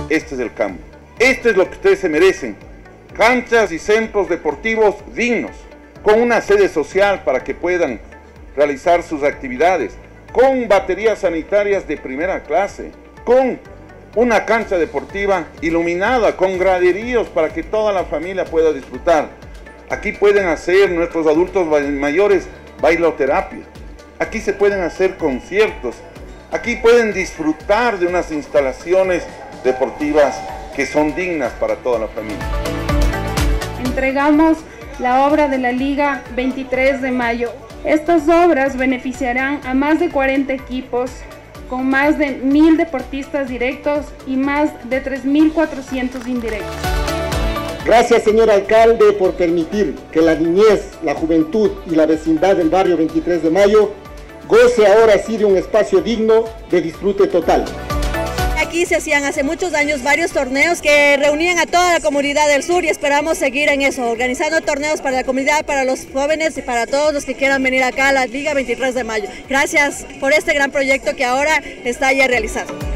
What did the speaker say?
este es el cambio. Esto es lo que ustedes se merecen. Canchas y centros deportivos dignos, con una sede social para que puedan realizar sus actividades, con baterías sanitarias de primera clase, con una cancha deportiva iluminada, con graderíos para que toda la familia pueda disfrutar. Aquí pueden hacer nuestros adultos mayores bailoterapia, aquí se pueden hacer conciertos, aquí pueden disfrutar de unas instalaciones deportivas que son dignas para toda la familia. Entregamos la obra de la Liga 23 de Mayo. Estas obras beneficiarán a más de 40 equipos, con más de 1000 deportistas directos y más de 3400 indirectos. Gracias, señor alcalde, por permitir que la niñez, la juventud y la vecindad del barrio 23 de Mayo goce ahora sí de un espacio digno de disfrute total. Aquí se hacían hace muchos años varios torneos que reunían a toda la comunidad del sur y esperamos seguir en eso, organizando torneos para la comunidad, para los jóvenes y para todos los que quieran venir acá a la Liga 23 de Mayo. Gracias por este gran proyecto que ahora está ya realizado.